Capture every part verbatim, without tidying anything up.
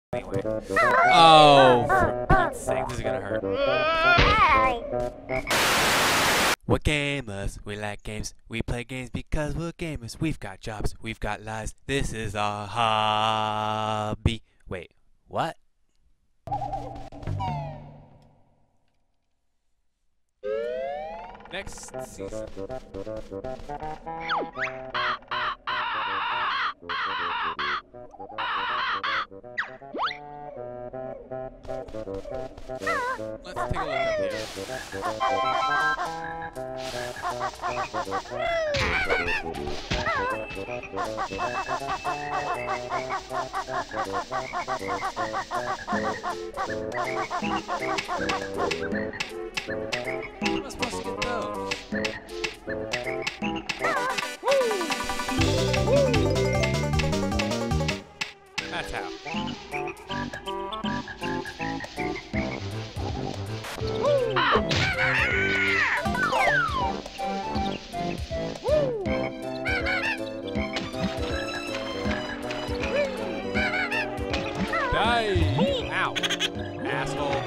Anyway. Oh, for Pete's sake, this is gonna hurt. We're gamers, we like games. We play games because we're gamers. We've got jobs, we've got lives. This is our hobby. Wait, what? Next season. Let's take a look up here. How am I supposed to get those? That's how. Die! Ow! Asshole.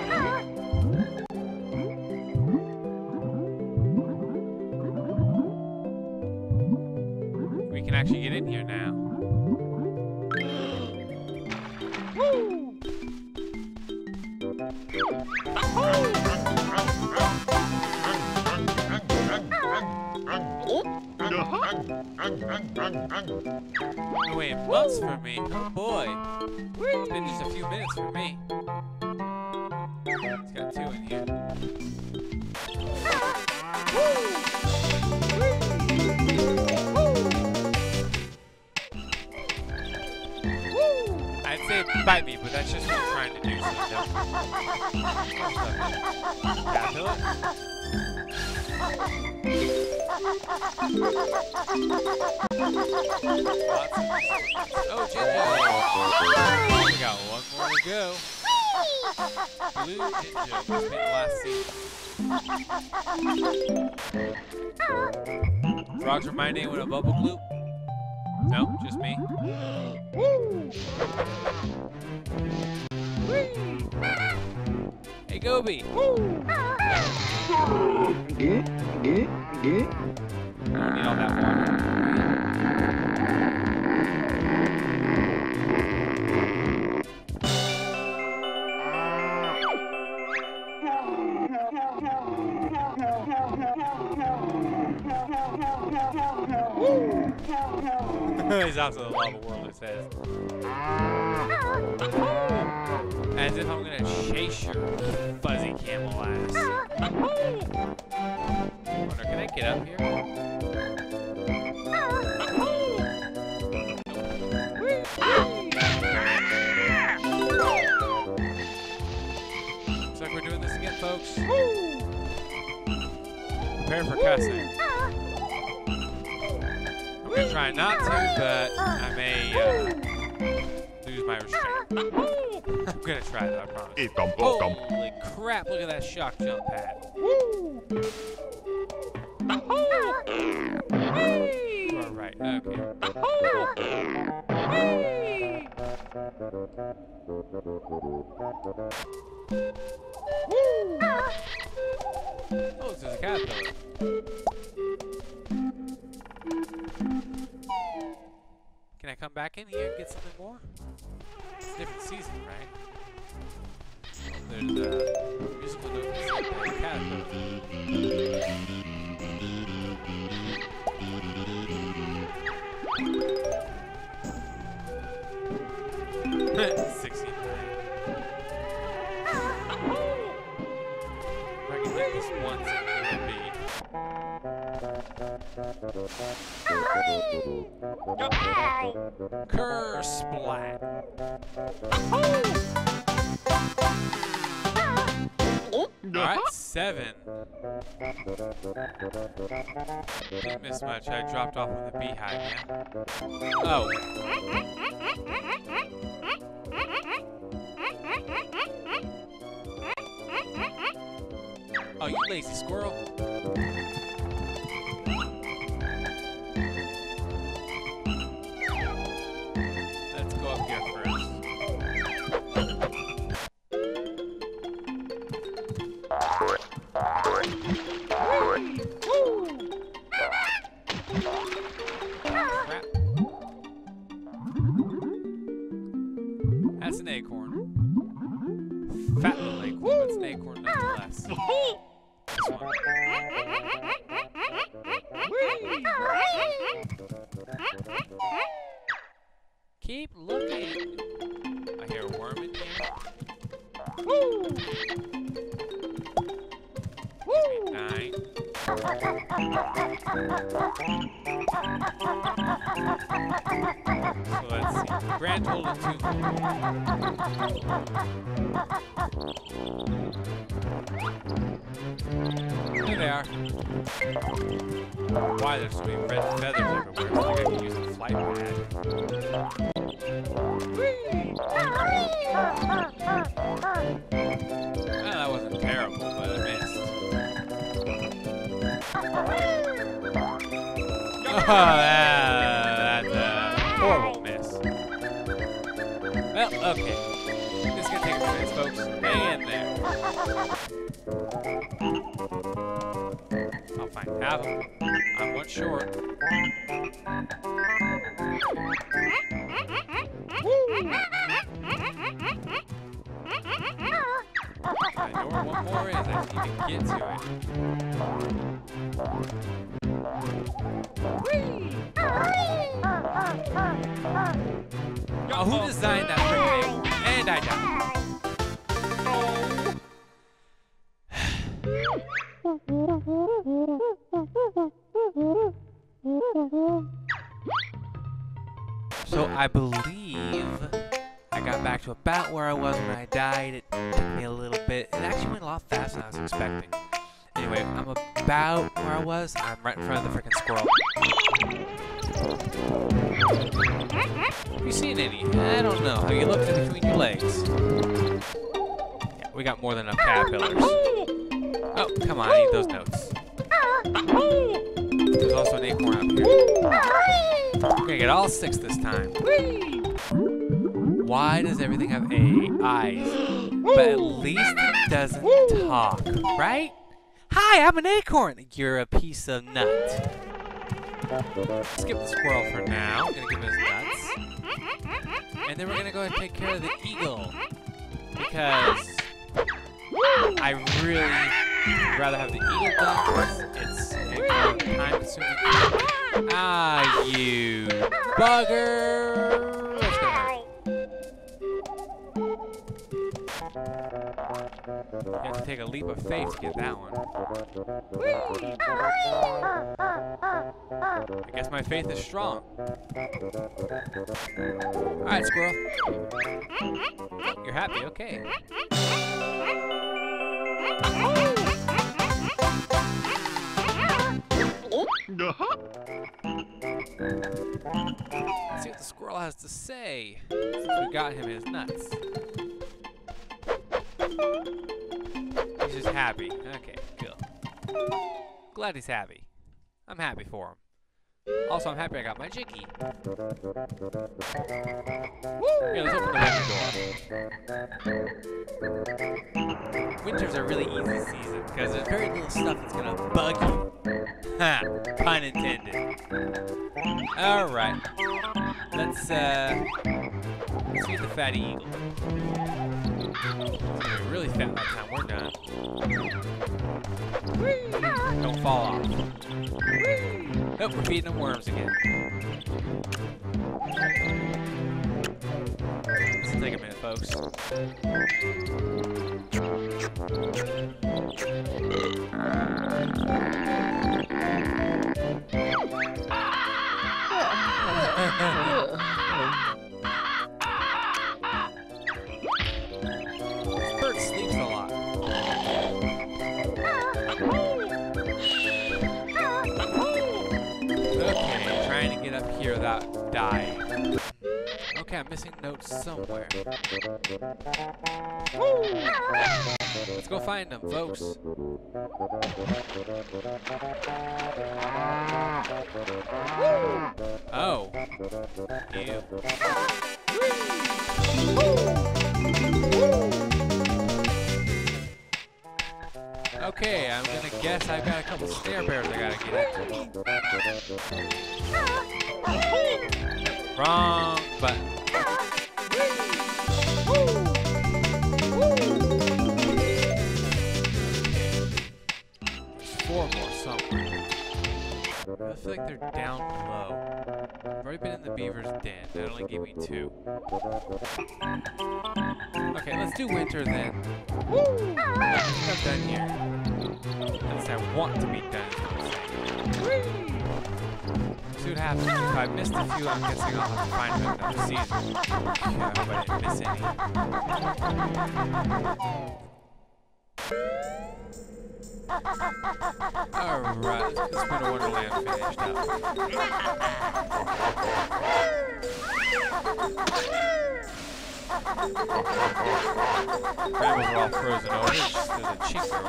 We can actually get in here now. Been waiting months for me. Oh boy. It's been just a few minutes for me. It's got two in here. I'd say bite me, but that's just what I'm trying to do, so don't. Caterpillar? Oh, Ginger! We got one more to go. Blue Ginger must be the last season. Frogs remind anyone of Bubble Gloop? No, just me. Hey, Gobi! I need all that water. He's out to the lava world, it says. As if I'm gonna chase your fuzzy camel ass. Wonder, can I get up here? Looks like we're doing this again, folks. Prepare for cussing. I'm gonna try not to, but I may uh, lose my restraint. I'm gonna try that, I promise. Holy crap, look at that shock jump pad. You are right, okay. Oh, this is a caterpillar. Can I come back in here and get something more? It's a different season, right? There's a musical note for the caterpillar. sixty-nine. If I can hit this once, it will be. Curse splat. Alright, seven. Didn't miss much. I dropped off with the beehive, yeah? Oh. Oh, you lazy squirrel. Let's go up here first. Keep looking. I hear a worm in here. Gives me nine. So let's see. Grand total of two. There they are. Why there's so many red feathers everywhere? It's like I can use a flight pad. Oh, that wasn't terrible, but I missed. Oh, that, that's a horrible miss. Well, okay. This is gonna take a few minutes, folks. Hang in there. I'll find half of them. I'm one short. I know where one more is. I just need to get to it. Oh, who designed that freaking thing? And I died. So I believe I got back to about where I was when I died. It took me a little bit. It actually went a lot faster than I was expecting. Anyway, I'm about where I was. I'm right in front of the freaking squirrel. Have you seen any? I don't know. Have you looked in between your legs? Yeah, we got more than enough caterpillars. Oh, come on, eat those notes. There's also an acorn up here. We're gonna get all six this time. Why does everything have A, eyes, but at least it doesn't talk, right? Hi, I'm an acorn. You're a piece of nut. Skip the squirrel for now. Gonna give him his nuts. And then we're gonna go ahead and take care of the eagle. Because I really rather have the eagle done because it's a time consuming. Ah, you bugger! That's gonna hurt. You have to take a leap of faith to get that one. I guess my faith is strong. Alright, squirrel. You're happy, okay. Let's see what the squirrel has to say since we got him his nuts. He's just happy. Okay, cool. Glad he's happy. I'm happy for him. Also, I'm happy I got my Jiggy. Yeah, let's open the winter door. Winter's a really easy season because there's very little stuff that's gonna bug you. Ha! Pun intended. Alright. Let's, uh... let's feed the fatty eagle. It's gonna be really fat by the time we're done. Don't fall off. Nope, we're feeding them worms again. This will take a minute, folks. This bird sleeps a lot. Okay, trying to get up here without dying. Okay, I'm missing notes somewhere. Let's go find them, folks. Oh. Ew. Okay, I'm gonna guess I've got a couple snare bears I gotta get at. Wrong button. four more somewhere. I feel like they're down below. I've already been in the beaver's den. That only gave me two. Okay, let's do winter then. Woo! I think I'm done here. At least I want to be done. See what happens. If I missed a few, I'm guessing I'll have to find another season. Yeah, I hope I didn't miss any. Alright, let's get this Winter Wonderland finished up. Brambles are all frozen over. There's just there's a chink there.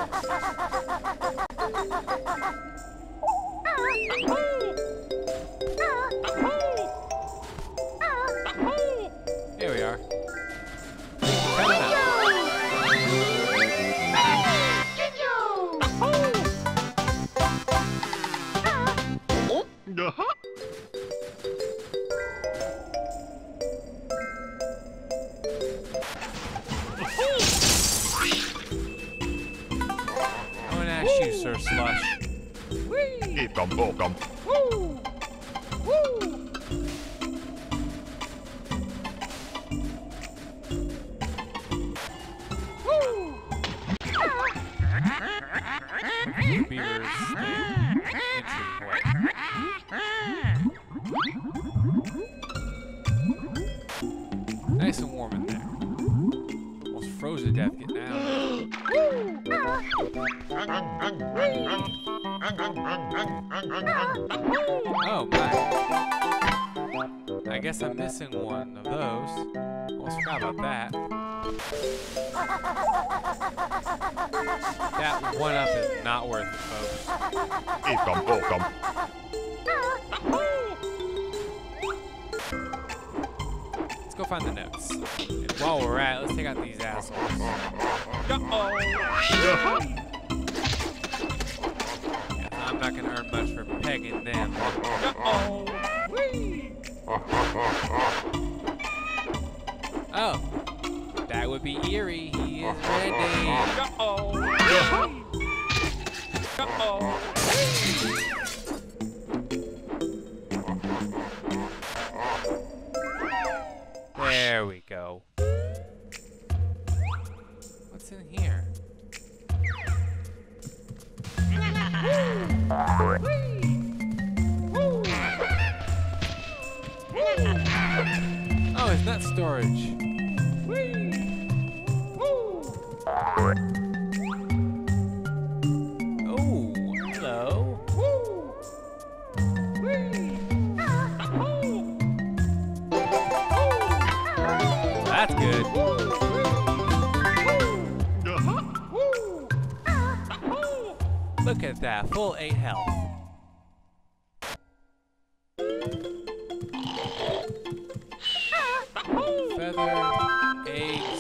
Here we are. Coming up. I want to ask you, Sir Slush. Wee! Come, go, come. Woo! Woo! Beavers, the entry point. Nice and warm in there. Almost froze to death getting out. Oh my. I guess I'm missing one of those. Almost forgot about that. That one up is not worth it, folks. Hey, come, go, come. Let's go find the notes. And while we're at it, let's take out these assholes. Uh-oh. Yeah, I'm not gonna earn much for pegging them. Uh-oh. Oh. That would be eerie. He is ready. Uh-oh. Uh-oh. There we go. What's in here? Oh, it's nut storage. Oh, hello. That's good. Look at that, full eight health. Feather, eggs.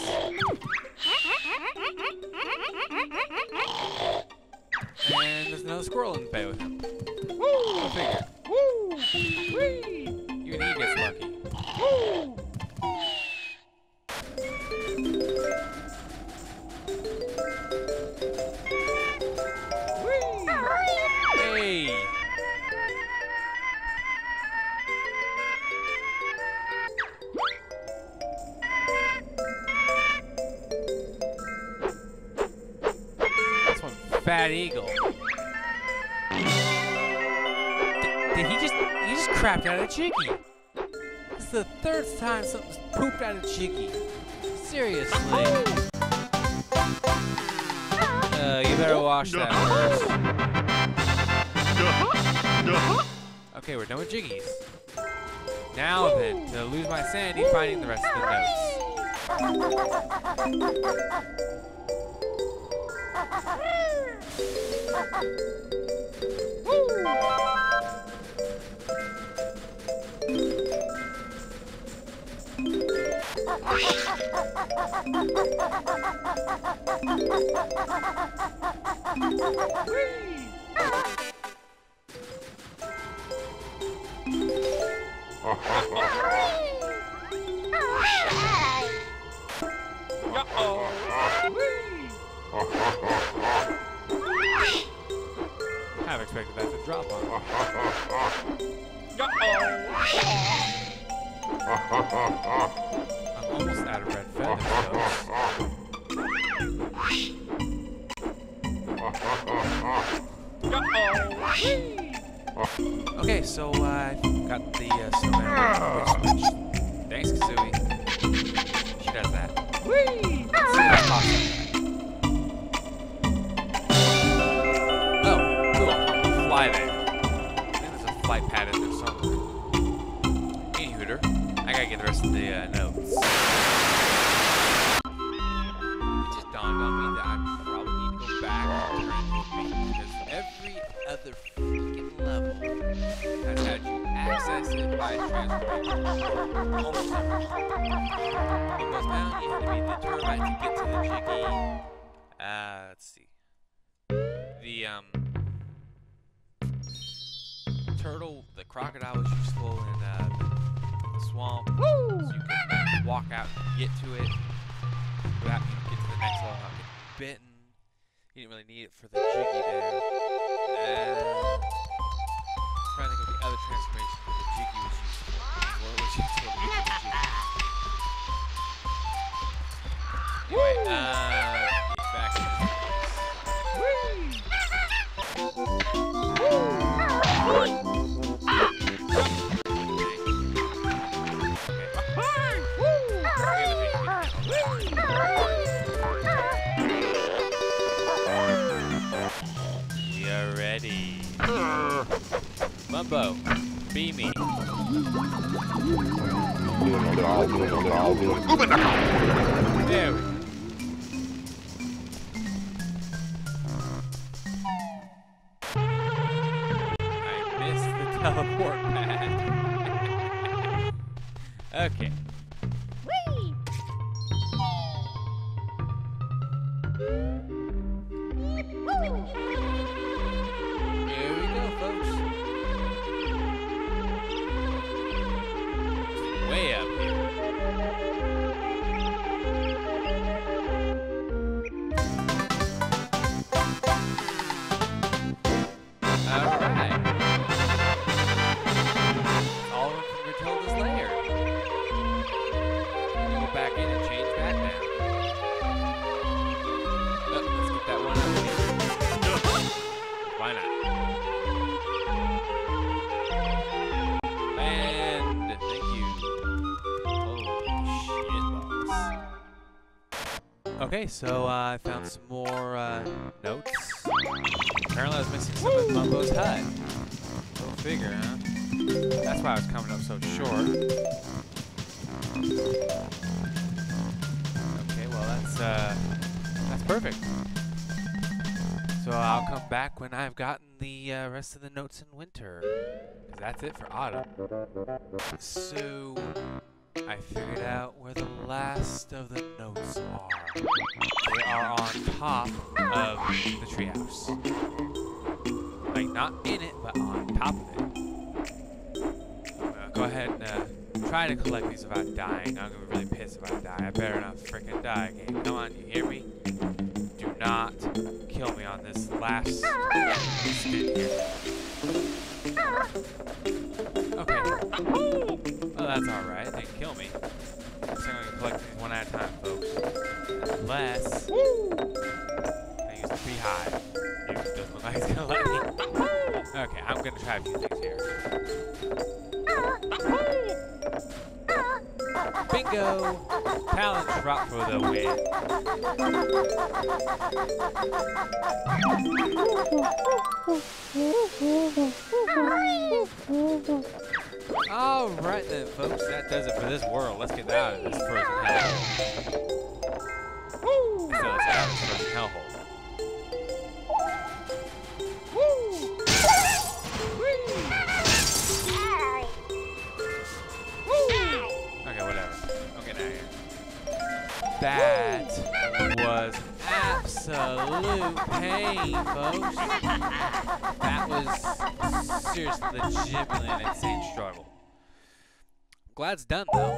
And there's another squirrel in the bed with him. Go figure. Even he gets lucky. Hey! That's one fat eagle. Did, did he just, he just crapped out a Jiggy? This is the third time something's pooped out a Jiggy. Seriously. Uh, you better wash that first. Okay, we're done with Jiggies. Now then, to lose my sanity finding the rest of the notes. I've expected that to drop on me. I'm almost out of red feathers, though. Okay, so uh, I got the uh, snowman switch. Thanks, Kazooie. She does that. Whee! Let's see what's possible. Oh, cool. Fly there. I think there's a flight pad in there somewhere. Any hooter. I gotta get the rest of the uh, notes. It just dawned on me that I probably need to go back and turn it into me because every other freaking level has had you access it by transformation. Almost every. It goes down, you have to be the turbine to get to the jiggy. Uh, let's see. The, um, turtle, the crocodile was useful in, uh, the swamp. Woo! So you can walk out and get to it without you get to the next level without getting bitten. You didn't really need it for the jiggy there. Uh, trying to think of the other transformation where the jiggy was useful. Or it was useful to get to the jiggy. Anyway, uh, get back to this You're ready. Mumbo, be me. There we go. I missed the teleport pad. Okay. Here we go, folks. Way up here. Alright. All from Gratelda's lair. Go back in and change back now. Oh, let's get that one up here. Why not? And thank you. Oh, shit balls. Okay, so uh, I found some more uh, notes. Apparently I was missing some of Mumbo's hut. Go figure, huh? That's why I was coming up so short. Okay, well that's uh, that's perfect. So I'll come back when I've gotten the uh, rest of the notes in winter. Because that's it for autumn. So I figured out where the last of the notes are. They are on top of the treehouse. Like, not in it, but on top of it. I'm gonna go ahead and uh, try to collect these without dying. I'm gonna be really pissed if I die. I better not freaking die, game. Come on, you hear me? Do not kill me on this last stint here. Okay. Well, that's alright. They can kill me. I'm just gonna collect these one at a time, folks. Unless I use the beehive. It doesn't look like it's gonna let me. Okay, I'm gonna try a few things here. Bingo! Talent drop for the win. Alright then, folks, that does it for this world. Let's get out of this frozen hellhole. So let's get out of this frozen hellhole. Okay, whatever. I'll get out of here. That was absolute pain, folks. That was seriously legitimately an insane struggle. Glad it's done, though.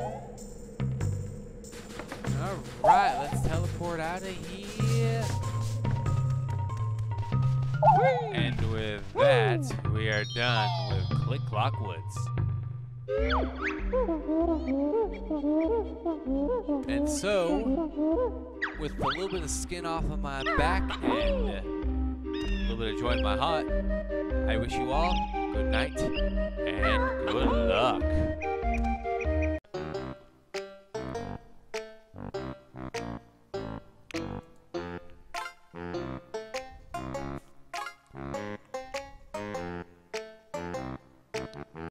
Alright, let's teleport out of here. And with that, we are done with Click Clock Woods. And so, with a little bit of skin off of my back and a little bit of joy in my heart, I wish you all good night and good luck.